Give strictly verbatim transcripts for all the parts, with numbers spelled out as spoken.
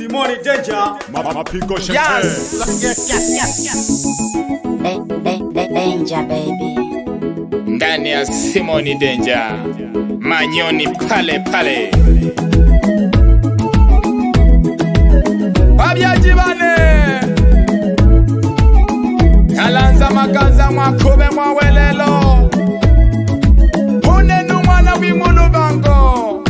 Simone Danger, Mapigo Champagne. yes, yes, yes, yes, yes. Danger baby. Ndani ya Simone Danger, manyoni pale pale. Abyajibane kalanza makanza mwakobe mwawelelo Hunenu mwana wimulu bango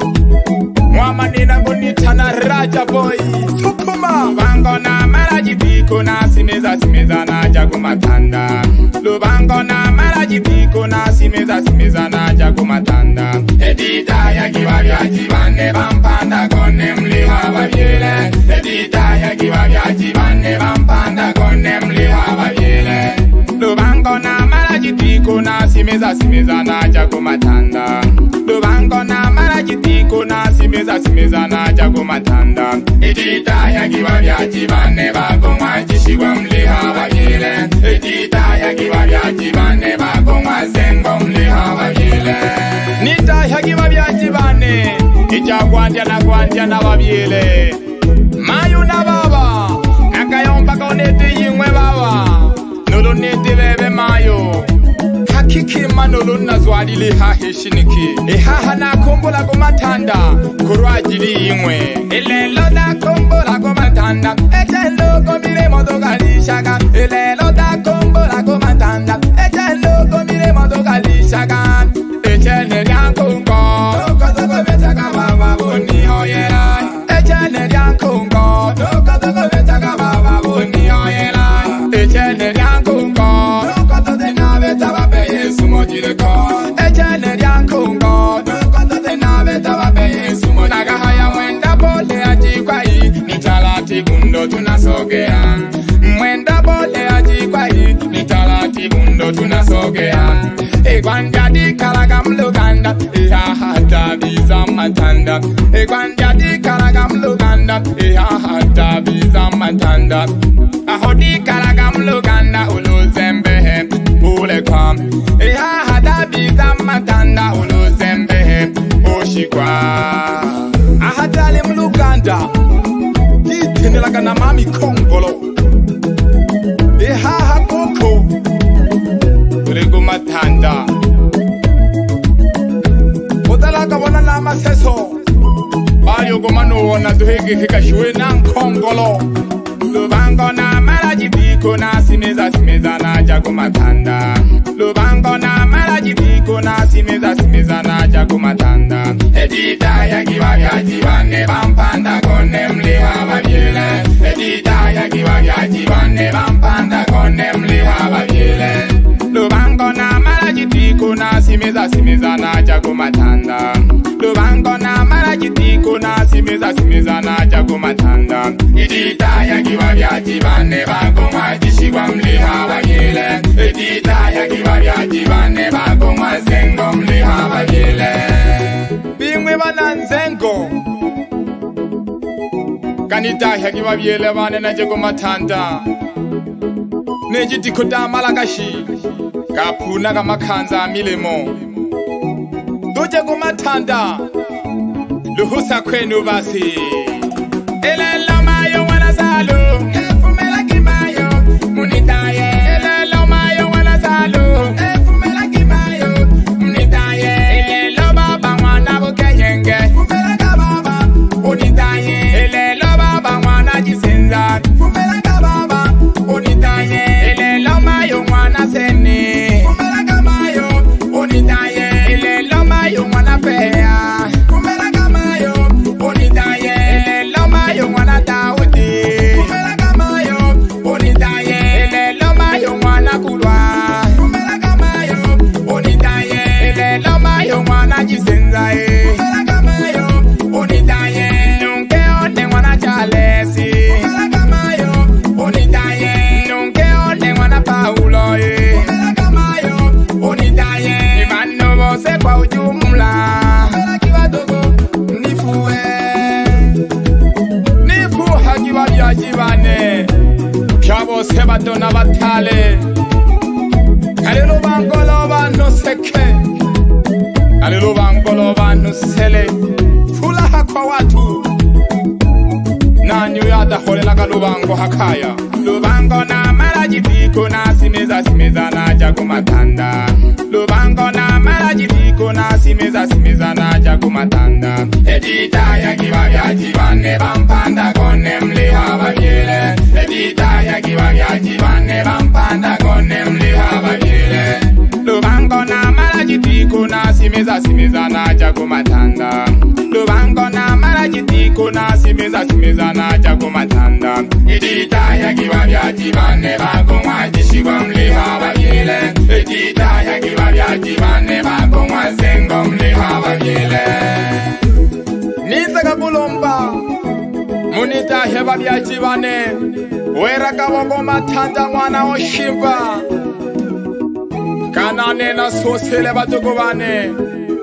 Mwamanina ngunitana raja boy Sukuma Lubango na maraji piko na simeza simeza na jagu matanda Lubango na maraji piko na simeza simeza na jagu matanda Edita ya kiwabia jibane bampanda kone mliwa babiele Edita ya kiwabia jibane bampanda kone mliwa babiele Lubango na maraji piko na simeza simeza na jagu matanda Lubango na maraji piko na simeza simeza na jagu matanda Edita ya kiwabia jibane bagongwa jishigwa mliwa babiele Edita ya kiwabia jibane bagongwa zengo mliwa babiele Nita ya kiwabia jibane Ijagwandia na gwandia na babiele Mayu na baba Nakayomba konete yingwe baba Nolo nete bebe mayo Hakiki manolo nazwadili hahe shiniki Ehaha na kumbola kumatanda Kurwajili yingwe Elelo da kumbola kumatanda Echelo komile modo galishaka Elelo da kumbola kumatanda Echelo komile modo galishaka Echele yankungo Toko toko betaka baba boni oyera Echele yankungo Toko toko betaka baba boni oyera Echele yankungo Toko toko na betaba be Yesu mojireko Echele yankungo Toko toko na betaba be Yesu mojireko Naga haya mwenda bole ajikwai Nitalati bundo tunasogea Mwenda bole ajikwai Nitalati bundo tunasogea Egwanja di karagam luganda Eha hata biza matanda Egwanja di karagam luganda Eha hata biza matanda Aho di karagam luganda Ulu zembehe ule kam Eha hata biza matanda Ulu zembehe oshikwa Ahata lim luganda Titenelaga na mami kongolo Eha hakoko Urego matanda Odala kabona na maseso Bayo gomano wana duhege kikashwe na nkongolo Lubango na maraji piko na simeza simeza na jago matanda Lubango na maraji piko na simeza simeza na jago matanda Edita ya kiwabia jibane bampanda kone mliwa babiele Edita ya kiwabia jibane bampanda kone mliwa babiele Lubango na maraji piko na simeza simeza na jago matanda Lubango na maraji piko na simeza simeza na jago matanda Edita ya kiwabia jibane bagongwa jishigwa mliha babiele Edita ya kiwabia jibane bagongwa zengo mliha babiele Bingwe bananzengo Kanita ya kiwabiele bane na jago matanda Neji dikuta malagashi Kapuna kama kanza milemo Duje kumatanda Luhusa kwenu basi Elelo mayo wana salu Efumela kimayo Munitaye Elelo mayo wana salu Efumela kimayo Munitaye Elelo baba mwana bukeyenge Fumela kababa Unitaye Elelo baba mwana jisenza Fumela kababa Unitaye Elelo mayo mwana seni Fumela kamayo Unitaye Elelo mayo mwana fea Fumela kamayo Unitaye Elelo mayo mwana Daudi Fumela kamayo Unitaye Elelo mayo mwana kulwa Fumela kamayo Unitaye Elelo mayo mwana jisenza Fumela kamayo Unitaye Nunke one mwana Chalesi Fumela kamayo Unitaye Nunke one mwana Paulo Fumela kamayo Unitaye Imano bose kwa ujumla Fumela kiwadogo Nifuwe Nifuha kiwabia jibane Kyabo sebato na batale Kalelo bangolo bano seke Kalelo bangolo bano sele Fulaha kwa watu Dada holela ka lubango hakaya. Lubango na maraji fiko na simeza simeza na jago matanda. Lubango na maraji fiko na simeza simeza na jago matanda. Edita ya kiwa ya jivane bampanda kone mliha bagile. Edita ya kiwa ya jivane bampanda kone mliha bagile. Lubango na maraji fiko na simeza simeza na jago matanda. Lubango na maraji fiko na simeza simeza na jago matanda. Edita ya kiwa ya jivane bako mwajishigwa mliha bagile. Edita ya kiwa ya jivane bako mwazengo mliha bagile. Nizaga bulomba munita heba bya jivane. Wera kaboko matanda mwana oshimba. Kanane na sosele batuko bane.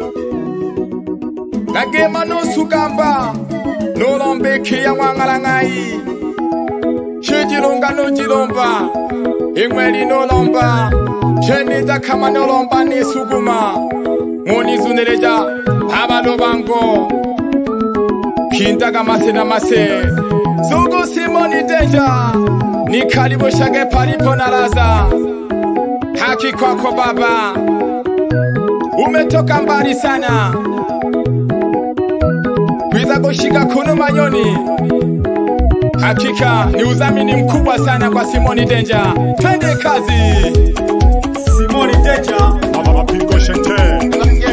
Nagema no sugamba. No lombe kia wangarangai. Chijilunga no jilomba. Ingweli no lomba. Chenita kama no lomba ni suguma. Moni zunereja. Haba lobango. Kindaga mase na mase. Zugu Simoni Danger. Ni karibu shage palipo na raza. Haki kwako baba. Umetoka mbali sana. Kwiza kushika kunu manyoni. Hakika ni uzamini mkubwa sana kwa Simoni Danger. Twende kazi. Simoni Danger. Baba mapingo shente.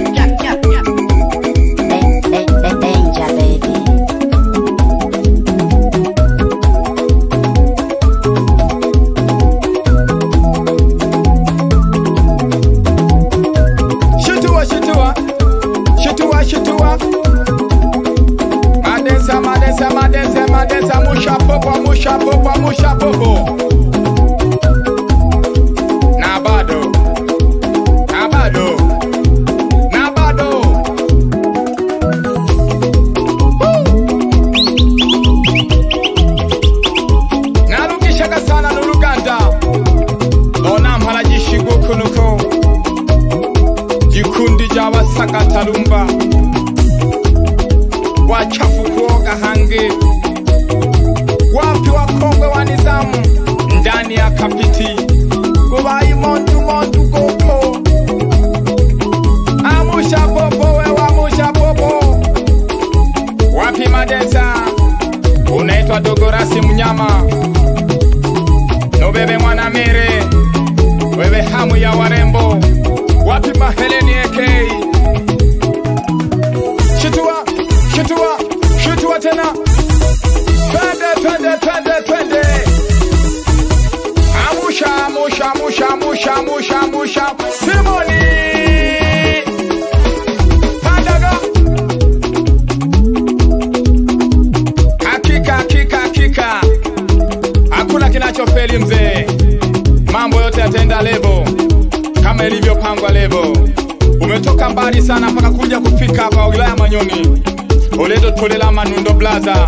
Madesa musha popo, musha popo, musha popo. Nabado, nabado, nabado. Narukishaga sana n'uruganda. Ona mparajishigo kunuko. Jikundi jabasakatarumba. Wachafu kuoga hange. Wapi wakongwe wa nizamu ndani ya kapiti. Kubai montu montu gopo. Amusha popo we wamusha popo. Wapi Madesa. Unaitwa Dogorasi mnyama. No bebe mwana mere. Wewe hamu ya warembo. Wapi Maheleni ekei. Shitua, shitua, shitua tena. Twende, twende, twende, twende. Amusha, amusha, amusha, amusha, amusha, amusha. Simoni. Pandaga. Hakika, hakika, hakika. Hakuna kinachofeli mzee. Mambo yote yataenda lebo. Kama ilivyopangwa lebo. Umetoka mbali sana mpaka kuja kufika hapa wilaya Manyoni. Oledo tolela Manundo Plaza.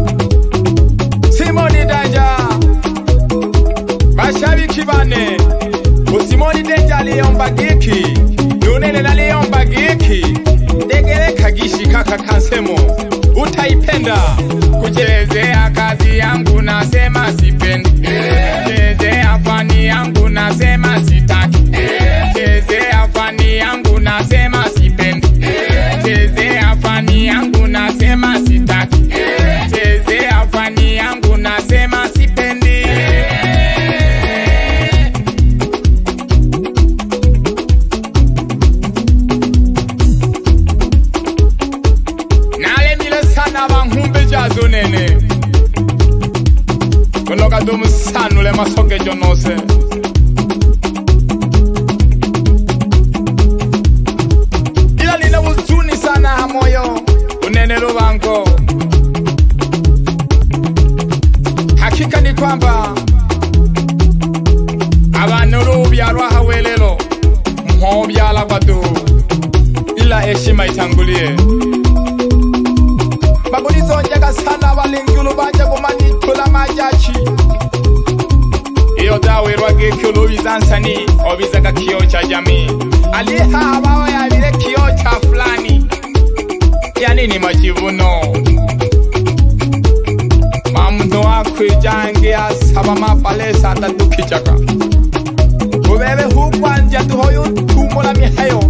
Simoni Danger. Bashabiki bane. Simoni Danger aliomba giki. Yunene aliomba giki. Degere kagishi kaka kansemo. Utaipenda. Kuchezea kazi yangu nasema sipendi. Kuchezea fani yangu nasema sitaki. Kuchezea fani yangu nasema sipendi. Kuchezea fani yangu nasema sitaki. Kuchezea fani yangu nasema sipendi. Nale mile sana banghumbe jazo nene. Kunoka domu sanu le masoge jonose. Ila nina uzuni sana hamoyo. Unene Lubango. Hakika ni kwamba abanuru byarwa hawelelo mho byala bado ila heshima itangulie. Babunizo njaga sana balingulu banja kumanitula majachi. Iyo dawe rwage kyolo bizansani obizaga kiyo cha jamii. Aliha abawo ya bile kiyo cha fulani. Ya nini machivuno? Mamundo baba mapalesa atadukichaka ubebe hukwanja tuhoyo tumola mihayo.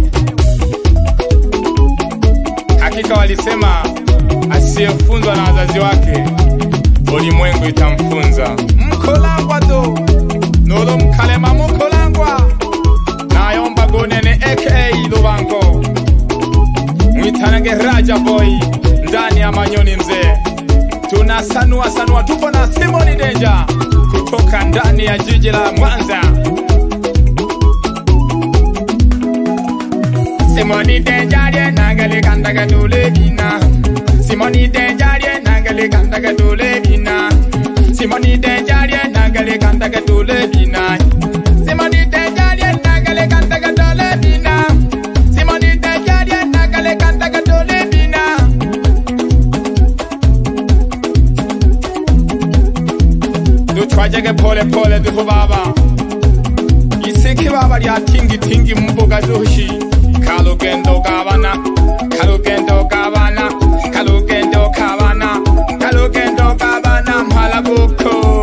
Hakika walisema asiyefunzwa na wazazi wake ulimwengu itamfunza. Mkolangwa do nolo mkalema mkolangwa nayomba gonene aka Lubango mwitanage Raja Boy ndani ya Manyoni mzee. Tunasanua sanua tupo na Simon Danger kutoka ndani ya jiji la Mwanza. Simon Danger ye nangale kandaga dole bina. Simon Danger ye nangale kandaga dole bina. Simon Danger ye nangale kandaga dole bina. Simon Danger ye nangale kandaga dole bina. Simon Danger ye nangale kandaga dole bina. Twajege pole pole duho baba isiki baba lya tingi tingi mboga zoshi kalugendo kabana kalugendo kabana kalugendo kabana kalugendo kabana mpalabuko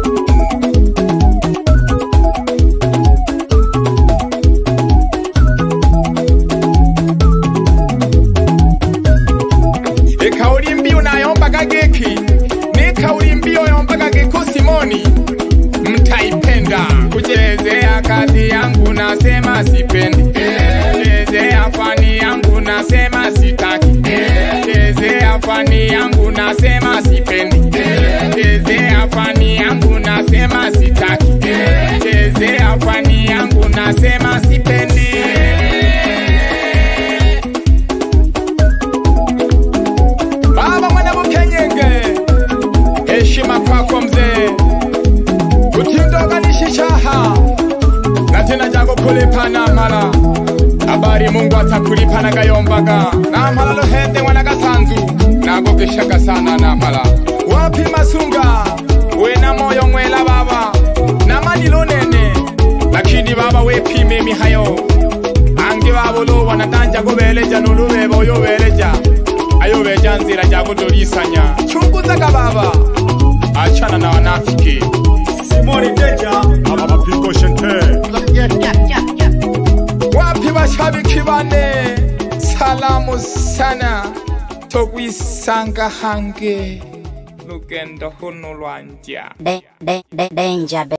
ekauli mbiu nayomba kageki ni kauli mbiu yomba kageko Simoni mtaipenda. Kuchezea kazi yangu nasema sipendi, kuchezea fani yangu nasema sitaki, kuchezea fani yangu nasema sipendi, kuchezea fani yangu nasema sitaki, kuchezea fani yangu nasema sipendi. Baba mwana Bukenyenge, heshima kwako mzee. Kutindoga nishishaha na tena jango kulipa na mala. Habari Mungu atakulipa na gayombaga na mala lohende wana gasanzu nago kishaka sana na mala. Wapi masunga we na moyo mwela baba na manilo nene lakini baba we pime mihayo ange babolo wanatanja gobeleja nulubeba oyobeleja ayobeja nzira jago dolisanya chunguza baba achana na wanafiki. Simon Danger Ababa Piko Shente wapi bashabiki bane salamu sana tokwisanga hange lugendo hunu lwanja Danger